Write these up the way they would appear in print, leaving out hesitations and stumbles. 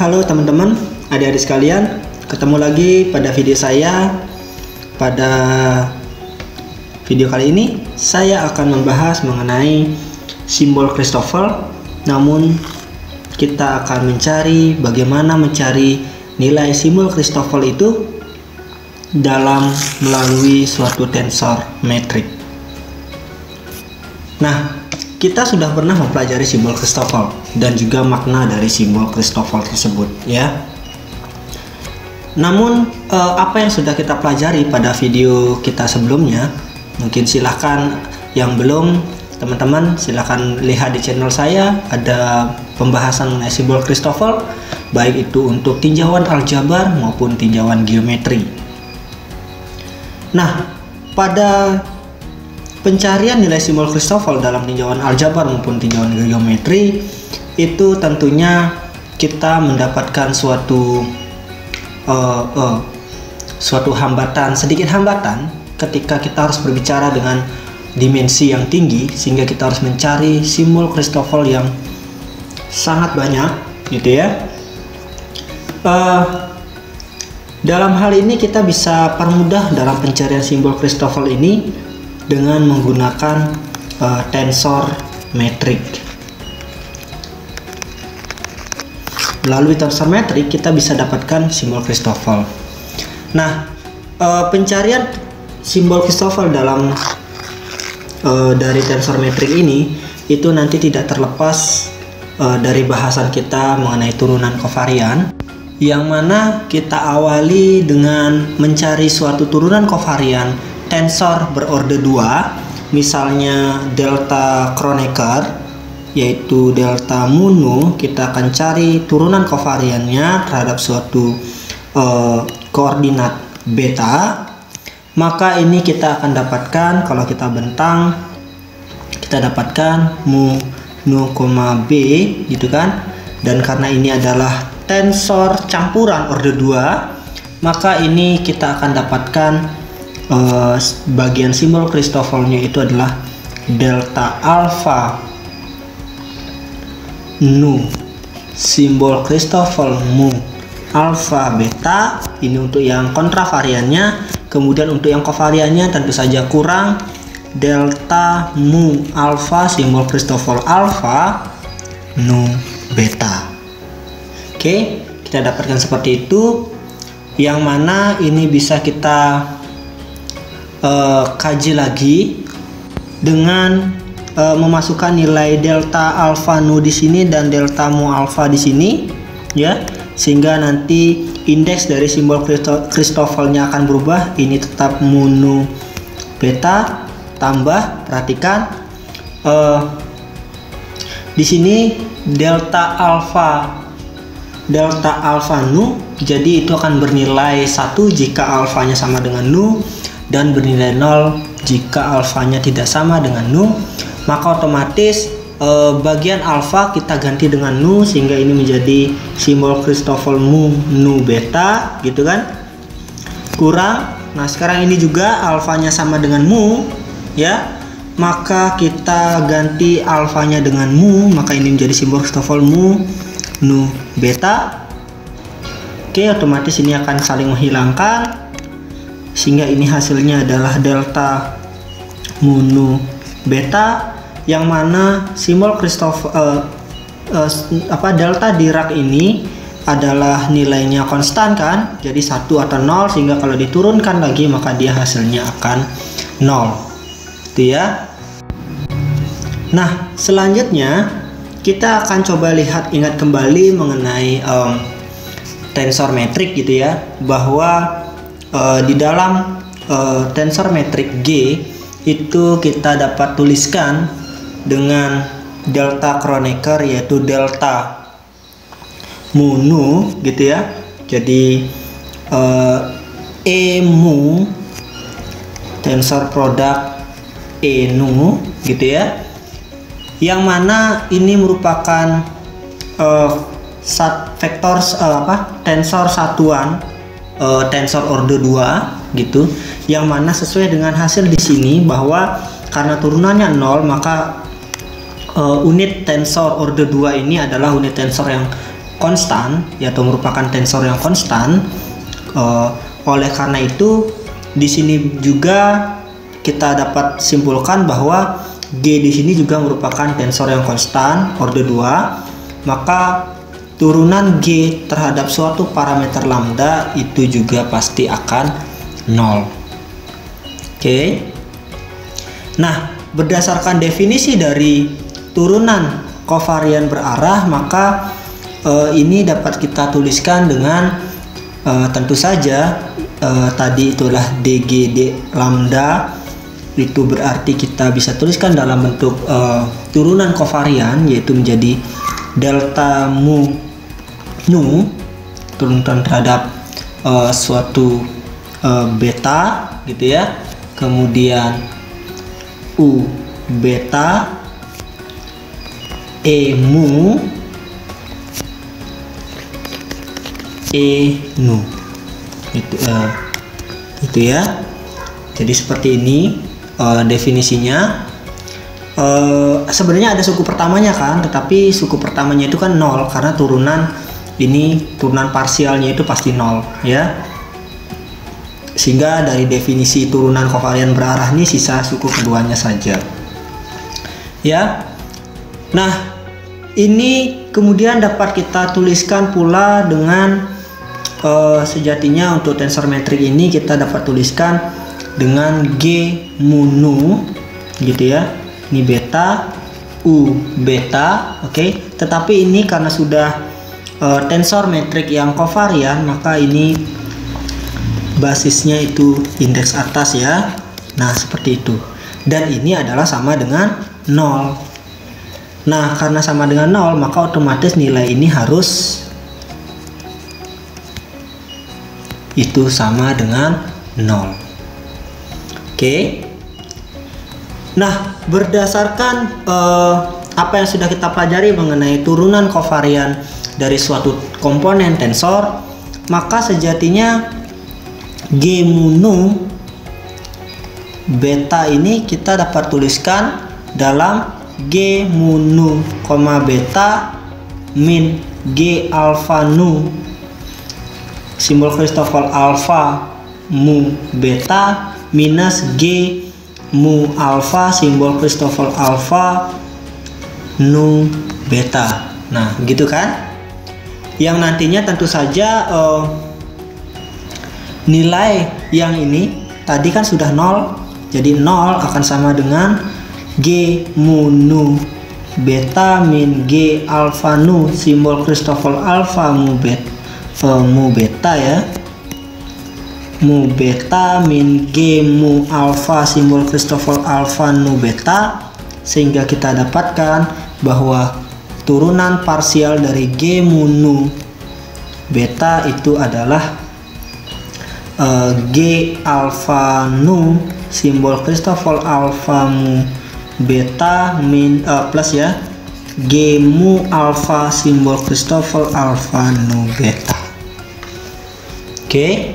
Halo teman-teman, adik-adik sekalian, ketemu lagi pada video saya. Pada video kali ini saya akan membahas mengenai simbol Christoffel. Namun kita akan mencari bagaimana mencari nilai simbol Christoffel itu melalui suatu tensor metrik. Nah, kita sudah pernah mempelajari simbol Christoffel dan juga makna dari simbol Christoffel tersebut, ya. Namun apa yang sudah kita pelajari pada video kita sebelumnya, mungkin silahkan yang belum, teman-teman silahkan lihat di channel saya, ada pembahasan mengenai simbol Christoffel, baik itu untuk tinjauan aljabar maupun tinjauan geometri. Nah, pada pencarian nilai simbol Christoffel dalam tinjauan aljabar maupun tinjauan geometri itu tentunya kita mendapatkan suatu sedikit hambatan ketika kita harus berbicara dengan dimensi yang tinggi, sehingga kita harus mencari simbol Christoffel yang sangat banyak, gitu ya. Dalam hal ini kita bisa permudah dalam pencarian simbol Christoffel ini dengan menggunakan tensor metrik. Melalui tensor metrik kita bisa dapatkan simbol Christoffel. Nah, pencarian simbol Christoffel dari tensor metrik ini itu nanti tidak terlepas dari bahasan kita mengenai turunan kovarian, yang mana kita awali dengan mencari suatu turunan kovarian tensor berorde 2, misalnya delta Kronecker, yaitu delta mu nu. Kita akan cari turunan kovariannya terhadap suatu koordinat beta. Maka ini kita akan dapatkan, kalau kita bentang, kita dapatkan mu nu, b, gitu kan. Dan karena ini adalah tensor campuran orde 2, maka ini kita akan dapatkan bagian simbol Christoffelnya itu adalah delta alpha nu, simbol Christoffel mu alpha beta. Ini untuk yang kontravariannya. Kemudian untuk yang kovariannya tentu saja kurang, delta mu alpha, simbol Christoffel alpha nu beta. Oke, kita dapatkan seperti itu, yang mana ini bisa kita kaji lagi dengan memasukkan nilai delta alpha nu di sini dan delta mu alpha di sini, ya, sehingga nanti indeks dari simbol Christoffelnya akan berubah. Ini tetap mu nu beta tambah, perhatikan di sini delta alpha nu, jadi itu akan bernilai 1 jika alfanya sama dengan nu, dan bernilai 0 jika alfanya tidak sama dengan nu. Maka otomatis bagian alfa kita ganti dengan nu, sehingga ini menjadi simbol Christoffel mu nu beta, gitu kan, kurang. Nah, sekarang ini juga alfanya sama dengan mu, ya, maka kita ganti alfanya dengan mu, maka ini menjadi simbol Christoffel mu nu beta. Oke, otomatis ini akan saling menghilangkan, sehingga ini hasilnya adalah delta mu nu beta, yang mana simbol delta Dirac ini adalah nilainya konstan kan, jadi 1 atau 0, sehingga kalau diturunkan lagi maka dia hasilnya akan 0, itu ya. Nah, selanjutnya kita akan coba ingat kembali mengenai tensor metrik, gitu ya, bahwa di dalam tensor metrik G itu kita dapat tuliskan dengan delta Kronecker, yaitu delta mu nu, gitu ya. Jadi E mu tensor produk E nu, gitu ya, yang mana ini merupakan tensor satuan tensor orde 2, gitu, yang mana sesuai dengan hasil di sini bahwa karena turunannya 0, maka unit tensor orde 2 ini adalah unit tensor yang konstan, yaitu merupakan tensor yang konstan. Oleh karena itu, di sini juga kita dapat simpulkan bahwa G di sini juga merupakan tensor yang konstan orde 2. Maka turunan G terhadap suatu parameter lambda itu juga pasti akan 0. Oke. Nah, berdasarkan definisi dari turunan kovarian berarah, maka ini dapat kita tuliskan dengan tentu saja tadi itulah dGd lambda, itu berarti kita bisa tuliskan dalam bentuk turunan kovarian, yaitu menjadi delta mu nu, turunan terhadap suatu beta gitu ya, kemudian u beta e mu e nu, itu ya. Jadi seperti ini definisinya. Sebenarnya ada suku pertamanya kan, tetapi suku pertamanya itu kan 0 karena turunan parsialnya itu pasti 0 ya. Sehingga dari definisi turunan kovarian berarah ini sisa suku keduanya saja ya. Nah, ini kemudian dapat kita tuliskan pula dengan sejatinya untuk tensor metrik ini kita dapat tuliskan dengan G mu nu gitu ya. Ini beta, u beta, oke. Tetapi ini karena sudah tensor metrik yang kovarian, maka ini basisnya itu indeks atas ya. Nah, seperti itu. Dan ini adalah sama dengan 0. Nah, karena sama dengan 0, maka otomatis nilai ini harus itu sama dengan 0. Oke. Nah, berdasarkan apa yang sudah kita pelajari mengenai turunan kovarian dari suatu komponen tensor, maka sejatinya G mu nu beta ini kita dapat tuliskan dalam G mu nu, beta min G alfa nu, simbol Christoffel alfa mu beta, minus G mu alfa, simbol Christoffel alfa nu beta. Nah, gitu kan? Yang nantinya tentu saja nilai yang ini tadi kan sudah 0, jadi 0 akan sama dengan G mu nu beta min G alfa nu, simbol Christoffel alfa mu beta ya, mu beta min G mu alfa, simbol Christoffel alfa nu beta, sehingga kita dapatkan bahwa turunan parsial dari G mu nu beta itu adalah G alfa nu, simbol Christoffel alfa mu beta min plus ya G mu alfa, simbol Christoffel alfa nu beta. Oke.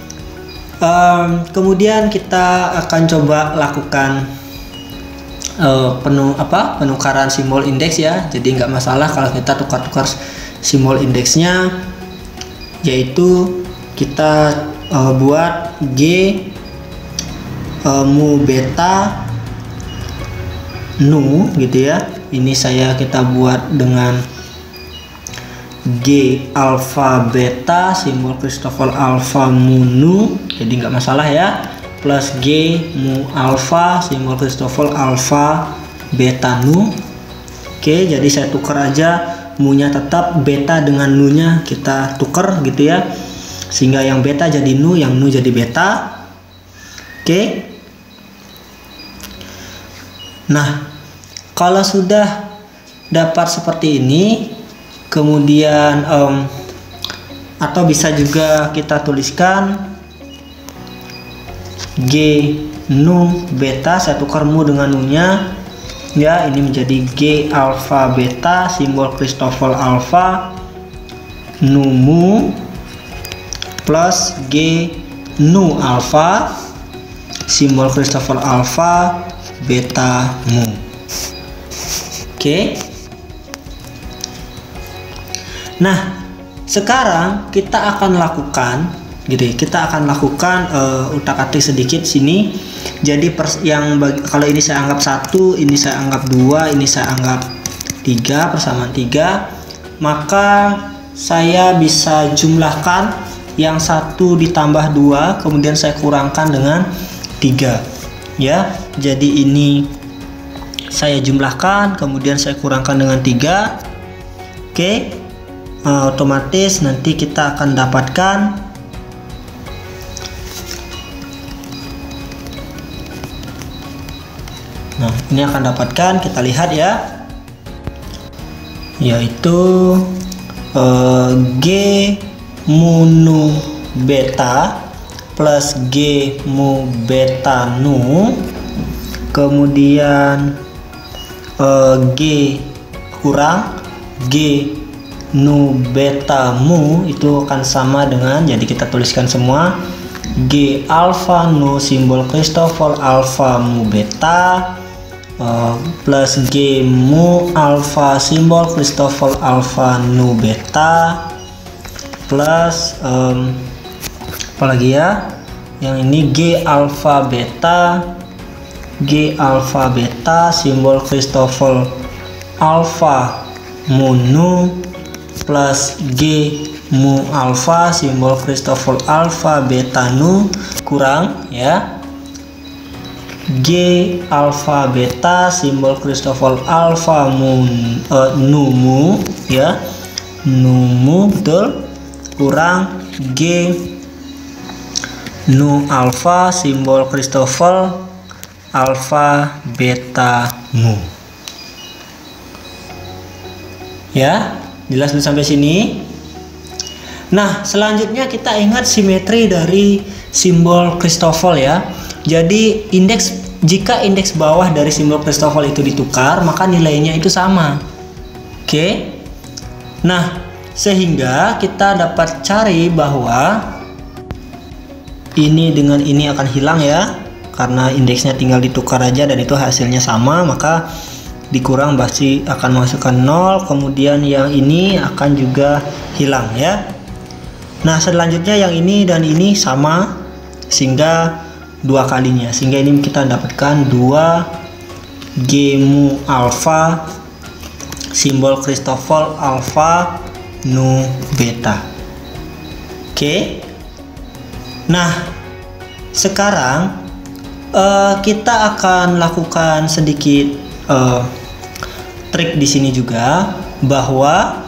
Kemudian kita akan coba lakukan penukaran simbol indeks ya. Jadi nggak masalah kalau kita tukar-tukar simbol indeksnya, yaitu kita buat G mu beta nu gitu ya. Ini kita buat dengan G alfa beta, simbol Christoffel alfa mu nu, jadi nggak masalah ya, plus G mu alfa, simbol Christoffel alfa beta nu. Oke, jadi saya tukar aja, mu nya tetap, beta dengan nu nya kita tukar gitu ya, sehingga yang beta jadi nu, yang nu jadi beta. Oke. Nah, kalau sudah dapat seperti ini, kemudian atau bisa juga kita tuliskan G nu beta, saya tukar mu dengan nu nya ya, ini menjadi G alfa beta, simbol Christoffel alfa nu mu, plus G nu alfa, simbol Christoffel alfa beta mu. Oke. Nah, sekarang kita akan lakukan gitu ya. Kita akan lakukan utak-atik sedikit sini. Jadi kalau ini saya anggap 1, ini saya anggap 2, ini saya anggap 3, persamaan 3, maka saya bisa jumlahkan yang 1 ditambah 2, kemudian saya kurangkan dengan 3 ya. Jadi ini saya jumlahkan, kemudian saya kurangkan dengan 3. Oke, otomatis nanti kita akan dapatkan ini akan dapatkan, kita lihat ya, yaitu G mu nu beta plus G mu beta nu, kemudian G kurang G nu beta mu itu akan sama dengan, jadi kita tuliskan semua, G alpha nu simbol Christoffel alpha mu beta plus G mu alpha simbol Christoffel alpha nu beta plus apalagi ya, yang ini G alpha beta simbol Christoffel alpha mu nu plus G mu alpha simbol Christoffel alpha beta nu kurang ya G alpha beta simbol Christoffel alpha nu mu ya, nu mu betul, kurang G nu alpha simbol Christoffel alpha beta mu. Ya, jelas sampai sini. Nah, selanjutnya kita ingat simetri dari simbol Christoffel ya. Jadi jika indeks bawah dari simbol Christoffel itu ditukar, maka nilainya itu sama. Oke. Nah, sehingga kita dapat cari bahwa ini dengan ini akan hilang ya, karena indeksnya tinggal ditukar aja dan itu hasilnya sama, maka dikurang pasti akan masukkan 0, kemudian yang ini akan juga hilang ya. Nah, selanjutnya yang ini dan ini sama, sehingga 2 kalinya, sehingga ini kita dapatkan 2 G mu alpha simbol Christoffel alpha nu beta. Oke. Nah, sekarang kita akan lakukan sedikit trik di sini juga, bahwa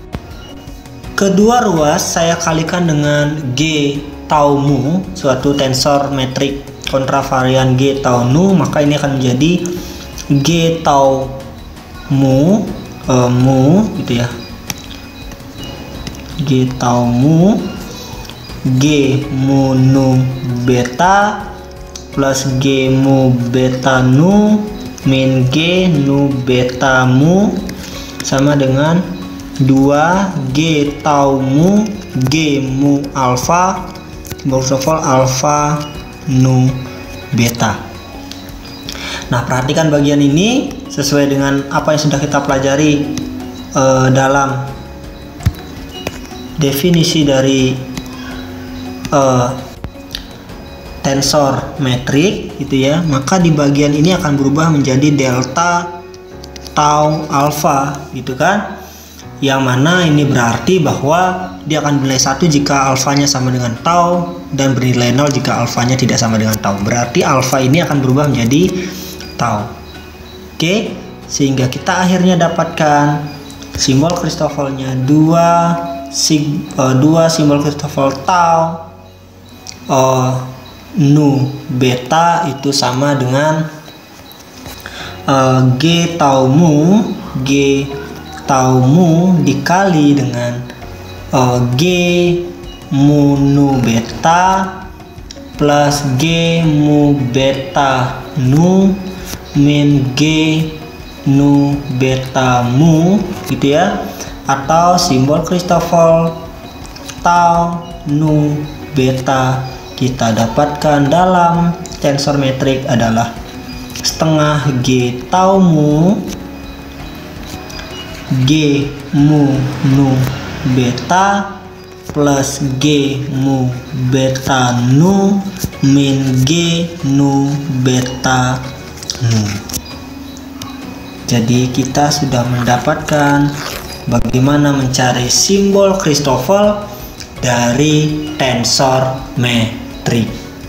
kedua ruas saya kalikan dengan G tau mu, suatu tensor metrik kontravarian G tau nu, maka ini akan menjadi G tau mu gitu ya, G tau mu G mu nu beta plus G mu beta nu min G nu beta mu sama dengan 2 G tau mu G mu alpha Christoffel alpha nu beta. Nah, perhatikan bagian ini sesuai dengan apa yang sudah kita pelajari dalam definisi dari tensor metrik gitu ya. Maka di bagian ini akan berubah menjadi delta tau alpha gitu kan, yang mana ini berarti bahwa dia akan bernilai 1 jika alfanya sama dengan tau dan bernilai 0 jika alfanya tidak sama dengan tau. Berarti alfa ini akan berubah menjadi tau. Oke, sehingga kita akhirnya dapatkan simbol Christoffelnya 2 simbol Christoffel tau nu beta itu sama dengan G tau mu dikali dengan G mu nu beta plus G mu beta nu min G nu beta mu gitu ya, atau simbol Christoffel tau nu beta kita dapatkan dalam tensor metrik adalah setengah G tau mu G mu nu beta plus G mu beta nu min G nu beta nu. Jadi kita sudah mendapatkan bagaimana mencari simbol Christoffel dari tensor metrik.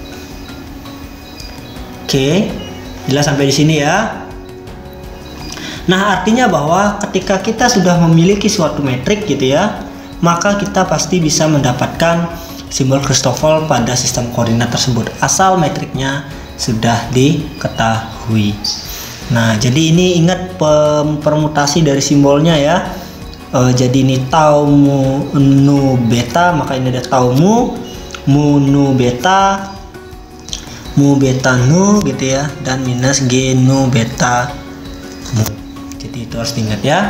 Oke, jelas sampai di sini ya. Nah, artinya bahwa ketika kita sudah memiliki suatu metrik gitu ya, maka kita pasti bisa mendapatkan simbol Christoffel pada sistem koordinat tersebut asal metriknya sudah diketahui. Nah, jadi ini ingat permutasi dari simbolnya ya. Jadi ini tau mu nu beta, maka ini ada tau mu nu beta, mu beta nu gitu ya, dan minus G nu beta mu. Jadi itu harus diingat ya.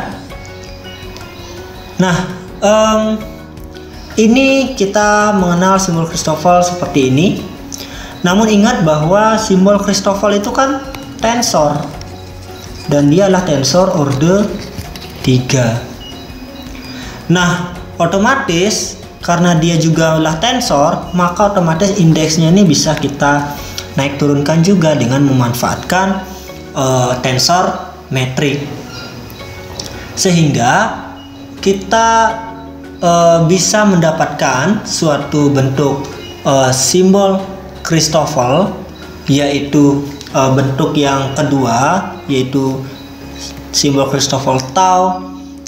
Nah, ini kita mengenal simbol Christoffel seperti ini. Namun ingat bahwa simbol Christoffel itu kan tensor, dan dia adalah tensor orde 3. Nah, otomatis karena dia juga adalah tensor, maka otomatis indeksnya ini bisa kita naik turunkan juga dengan memanfaatkan tensor metrik. Sehingga kita bisa mendapatkan suatu bentuk simbol Christoffel, yaitu bentuk yang kedua, yaitu simbol Christoffel tau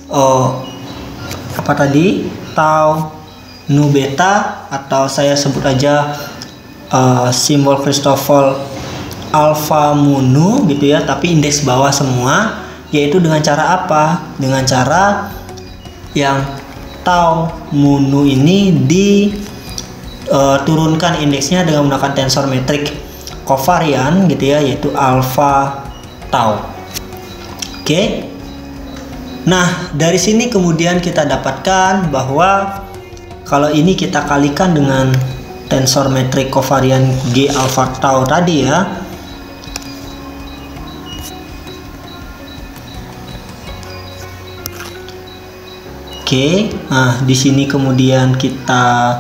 apa tadi, tau nu beta, atau saya sebut aja simbol Christoffel alfa mu nu gitu ya, tapi indeks bawah semua. Yaitu dengan cara apa? Dengan cara yang tau mu nu ini diturunkan indeksnya dengan menggunakan tensor metrik kovarian gitu ya, yaitu alfa tau. Oke. Nah, dari sini kemudian kita dapatkan bahwa kalau ini kita kalikan dengan tensor metrik kovarian G alfa tau tadi ya. Oke, nah di sini kemudian kita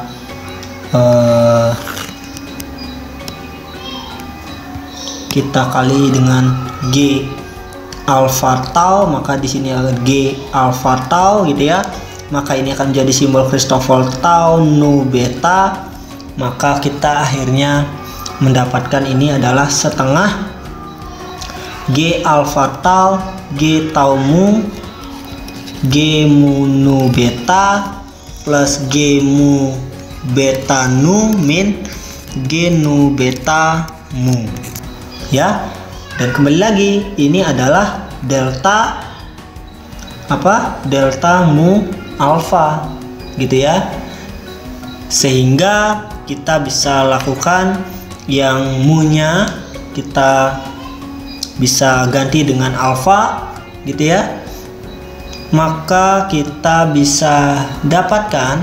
kali dengan G alfa tau, maka di sini ada G alfa tau gitu ya. Maka ini akan menjadi simbol Christoffel tau nu beta. Maka kita akhirnya mendapatkan ini adalah setengah G alfa tau G tau mu G mu nu beta plus G mu beta nu min G nu beta mu ya. Dan kembali lagi ini adalah delta apa, delta mu alfa gitu ya, sehingga kita bisa lakukan yang mu nya kita bisa ganti dengan alfa gitu ya. Maka kita bisa dapatkan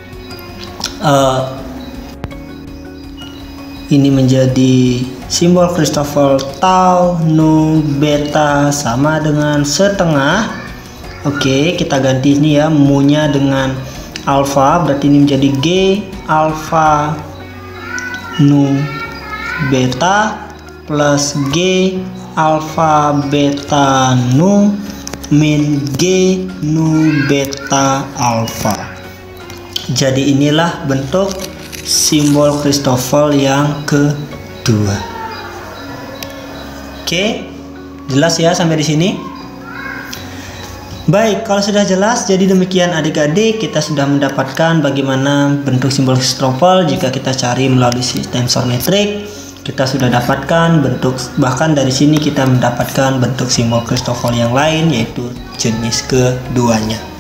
ini menjadi simbol Christoffel tau nu beta sama dengan setengah. Oke, kita ganti ini ya, mu nya dengan alfa, berarti ini menjadi G alfa nu beta plus G alfa beta nu min G nu beta alfa. Jadi inilah bentuk simbol Christoffel yang kedua. Oke, jelas ya sampai di sini? Baik, kalau sudah jelas, jadi demikian adik-adik, kita sudah mendapatkan bagaimana bentuk simbol Christoffel jika kita cari melalui tensor metrik. Kita sudah dapatkan bentuk, bahkan dari sini kita mendapatkan bentuk simbol Christoffel yang lain, yaitu jenis keduanya.